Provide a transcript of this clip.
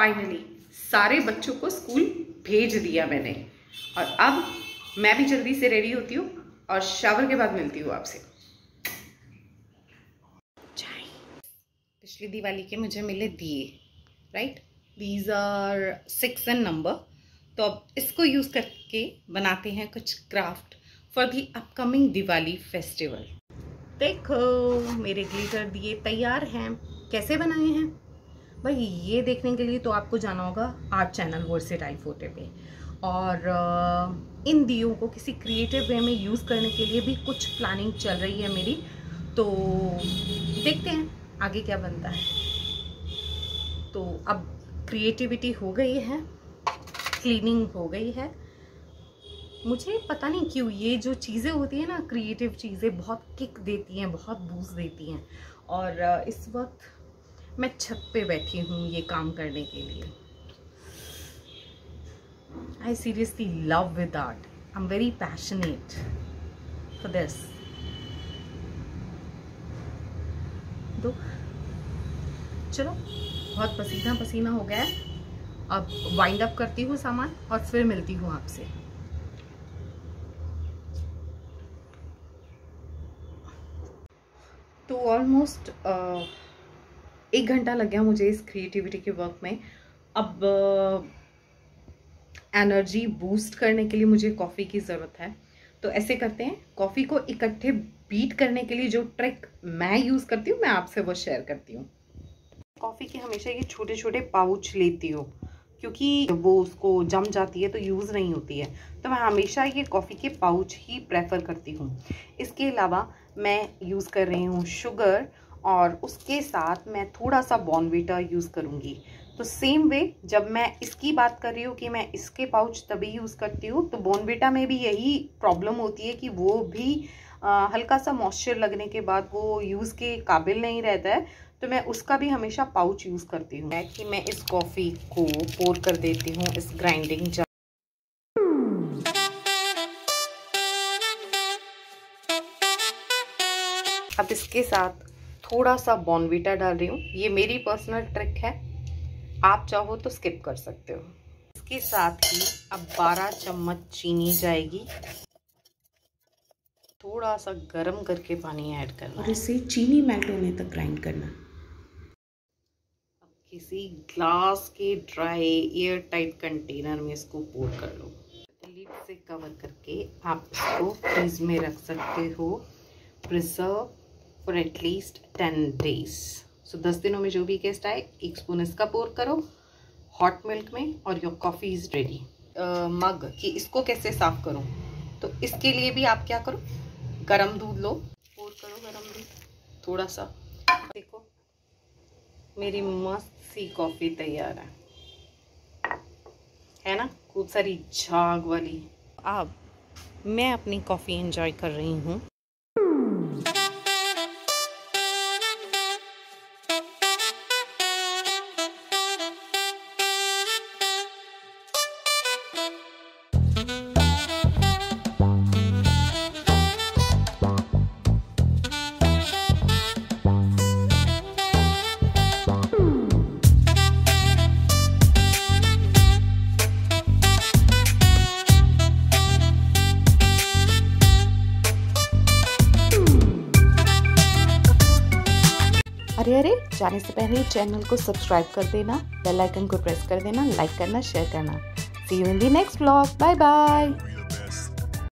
Finally सारे बच्चों को स्कूल भेज दिया मैंने और अब मैं भी जल्दी से रेडी होती हूँ और शावर के बाद मिलती हूँ आपसे। पिछली दिवाली के मुझे मिले दिए, right, these are 6 in number. तो अब इसको यूज़ करके बनाते हैं कुछ craft for the upcoming Diwali festival. देखो मेरे ग्लिटर दिए तैयार हैं। कैसे बनाए हैं भाई, ये देखने के लिए तो आपको जाना होगा आर्ट चैनल वर्सेटाइल फोटे पे, और इन दियों को किसी क्रिएटिव वे में यूज़ करने के लिए भी कुछ प्लानिंग चल रही है मेरी। तो देखते हैं आगे क्या बनता है। तो अब क्रिएटिविटी हो गई है, क्लीनिंग हो गई है। मुझे पता नहीं क्यों ये जो चीज़ें होती हैं ना, क्रिएटिव चीज़ें बहुत किक देती हैं, बहुत बूस्ट देती हैं। और इस वक्त मैं छत पे बैठी हूँ ये काम करने के लिए। I seriously love with art, I am very passionate for this. तो चलो, बहुत पसीना पसीना हो गया है, अब वाइंड अप करती हूँ सामान और फिर मिलती हूँ आपसे। तो ऑलमोस्ट 1 घंटा लग गया मुझे इस क्रिएटिविटी के वर्क में। अब एनर्जी बूस्ट करने के लिए मुझे कॉफ़ी की ज़रूरत है। तो ऐसे करते हैं, कॉफ़ी को इकट्ठे बीट करने के लिए जो ट्रिक मैं यूज़ करती हूँ मैं आपसे वो शेयर करती हूँ। कॉफ़ी के हमेशा ये छोटे छोटे पाउच लेती हूँ क्योंकि वो उसको जम जाती है तो यूज़ नहीं होती है। तो मैं हमेशा ये कॉफ़ी के पाउच ही प्रेफर करती हूँ। इसके अलावा मैं यूज़ कर रही हूँ शुगर और उसके साथ मैं थोड़ा सा बॉर्नवीटा यूज़ करूँगी। तो सेम वे जब मैं इसकी बात कर रही हूँ कि मैं इसके पाउच तभी यूज़ करती हूँ, तो बॉर्नवीटा में भी यही प्रॉब्लम होती है कि वो भी हल्का सा मॉइस्चर लगने के बाद वो यूज़ के काबिल नहीं रहता है। तो मैं उसका भी हमेशा पाउच यूज़ करती हूँ। कि मैं इस कॉफ़ी को पोर कर देती हूँ इस ग्राइंडिंग जार। अब इसके साथ थोड़ा सा बॉर्नवीटा डाल रही हूँ। ये मेरी पर्सनल ट्रिक है, आप चाहो तो स्किप कर सकते हो। इसके साथ ही अब 12 चम्मच चीनी जाएगी। थोड़ा सा गर्म करके पानी ऐड करना और इसे चीनी मेल्ट होने तक ग्राइंड करना। अब किसी ग्लास के ड्राई एयर टाइट कंटेनर में इसको पोर कर लो। लिड से कवर करके आप इसको फ्रीज में रख सकते हो, preserve for at least 10 days। So 10 दिनों में जो भी गेस्ट आए 1 स्पून इसका पोर करो हॉट मिल्क में और your coffee is ready. Mug कि इसको कैसे साफ़ करूँ, तो इसके लिए भी आप क्या करो, गरम दूध लो, पोर करो गरम दूध थोड़ा सा। देखो मेरी मस्त सी कॉफ़ी तैयार है ना, खूब सारी झाग वाली। अब मैं अपनी कॉफ़ी एंजॉय कर रही हूँ। अरे जाने से पहले चैनल को सब्सक्राइब कर देना, बेल आइकन को प्रेस कर देना, लाइक करना, शेयर करना। See you in the next vlog. Bye bye.